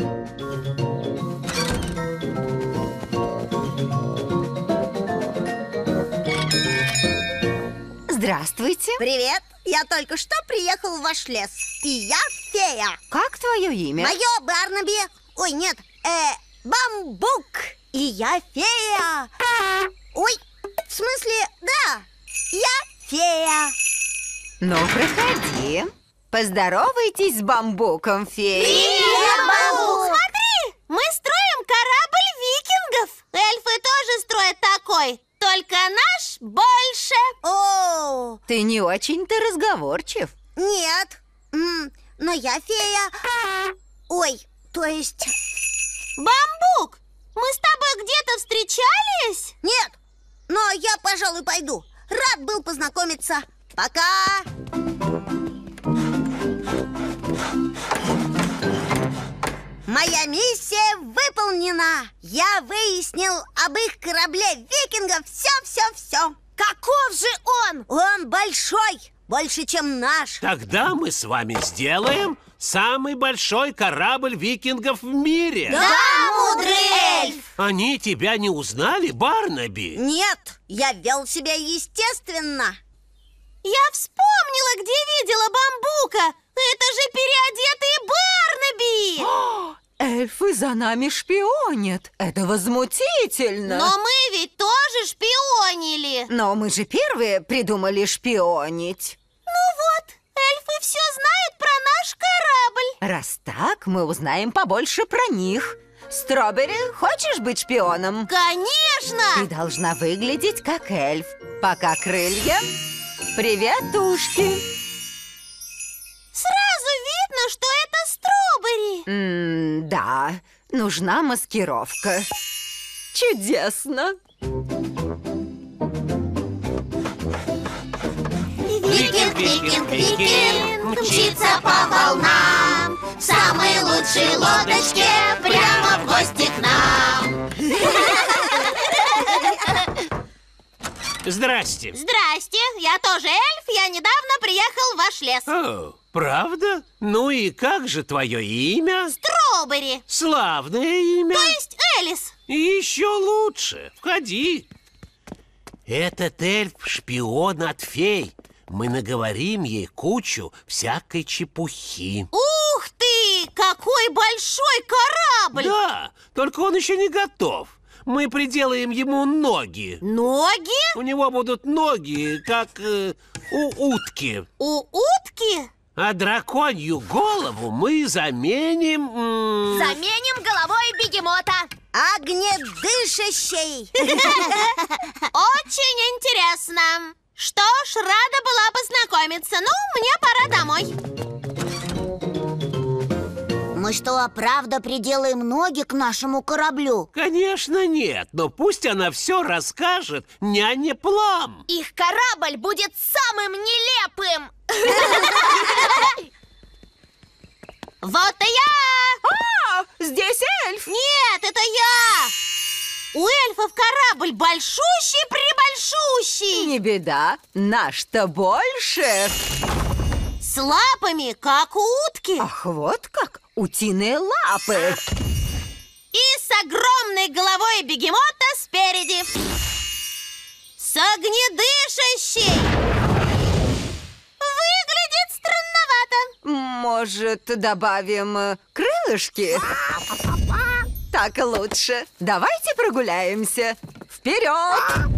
Здравствуйте. Привет. Я только что приехал в ваш лес. И я фея. Как твое имя? Мое Барнаби. Ой, нет, э, Бамбук. И я фея. Ой, в смысле, да, я фея. Ну, проходи. Поздоровайтесь с Бамбуком, фея. Привет, Бамбук. Смотри, мы строим корабль викингов. Эльфы тоже строят такой, только наш больше. О, Ты не очень-то разговорчив. нет, М, но я фея. Ой, то есть... Бамбук, мы с тобой где-то встречались? Нет, но я, пожалуй, пойду. Рад был познакомиться. Пока. Моя миссия выполнена. Я выяснил об их корабле викингов все-все-все. Каков же он? Он большой, больше, чем наш. Тогда мы с вами сделаем самый большой корабль викингов в мире. Да, мудрый эльф! Они тебя не узнали, Барнаби? Нет, я вел себя естественно. Я вспомнила, где видела Бамбука. Это же переодетый Барнаби! Эльфы за нами шпионят. Это возмутительно. Но мы ведь тоже шпионили. Но мы же первые придумали шпионить. Ну вот, эльфы все знают про наш корабль. Раз так, мы узнаем побольше про них. Стробери, хочешь быть шпионом? Конечно! Ты должна выглядеть как эльф. Пока крылья. Привет, ушки. Сразу видно, что это Стробери. М, да, нужна маскировка. Чудесно. Викинг, викинг, викинг мчится по волнам в самой лучшей лодочке прямо в гости к нам. Здрасте. Здрасте, я тоже эльф, я недавно приехал в ваш лес. О, правда? Ну и как же твое имя? Стробери. Славное имя. То есть Элис. И еще лучше. Входи. Этот эльф шпион от фей. Мы наговорим ей кучу всякой чепухи. Ух ты! Какой большой корабль! Да, только он еще не готов. Мы приделаем ему ноги. Ноги? У него будут ноги, как э, у утки. У утки? А драконью голову мы заменим... м, Заменим головой бегемота. Огнедышащей. Очень интересно. Что ж, рада была познакомиться. Ну, мне пора домой. Мы что, правда приделаем ноги к нашему кораблю? Конечно нет, но пусть она все расскажет няне Плам. Их корабль будет самым нелепым. Вот и я! А, здесь эльф! Нет, это я! У эльфов корабль большущий-пребольшущий. Не беда, наш-то больше. С лапами, как у утки. Ах, вот как, утиные лапы. И с огромной головой бегемота спереди. С огнедышащей. Выглядит странновато. Может, добавим э, крылышки? Так лучше. Давайте прогуляемся. Вперед!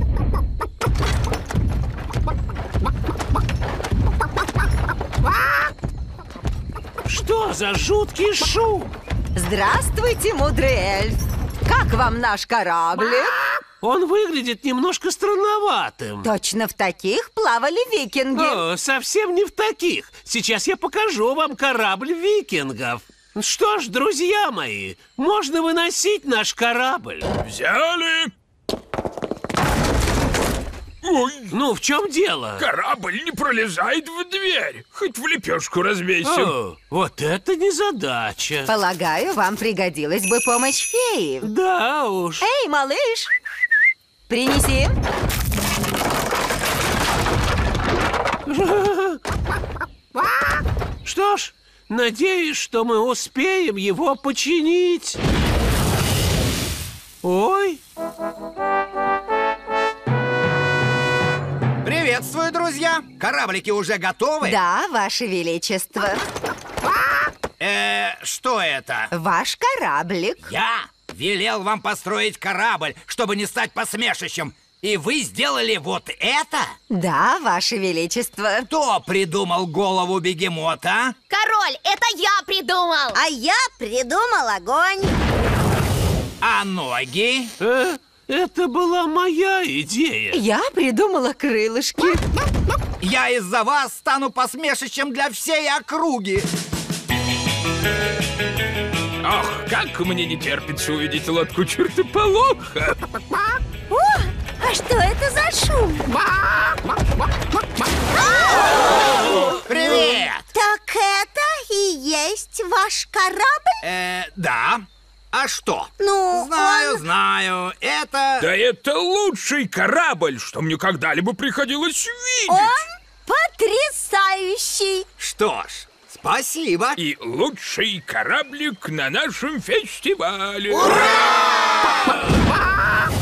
Что за жуткий шум? Здравствуйте, мудрый эльф. Как вам наш кораблик? Он выглядит немножко странноватым. Точно в таких плавали викинги. О, совсем не в таких. Сейчас я покажу вам корабль викингов. Что ж, друзья мои, можно выносить наш корабль. Взяли. Ой. Ну, в чем дело? Корабль не пролезает в дверь. Хоть в лепешку разбейся. О, вот это незадача. Полагаю, вам пригодилась бы помощь феи. Да уж. Эй, малыш, Принеси. Что ж, надеюсь, что мы успеем его починить. Ой. Приветствую, друзья! Кораблики уже готовы? Да, Ваше Величество. Э, что это? Ваш кораблик. Я велел вам построить корабль, чтобы не стать посмешищем. И вы сделали вот это? Да, Ваше Величество. Кто придумал голову бегемота? Король, это я придумал! А я придумал огонь. А ноги? Э, это была моя идея. Я придумала крылышки. Я из-за вас стану посмешищем для всей округи. Ох, как мне не терпится увидеть лодку чертополоха. О, а что это за шум? Привет! Так это и есть ваш корабль? Э, да. А что? Ну, знаю, он... знаю. Это... Да это лучший корабль, что мне когда-либо приходилось видеть. Он потрясающий. Что ж, спасибо. И лучший кораблик на нашем фестивале. Ура!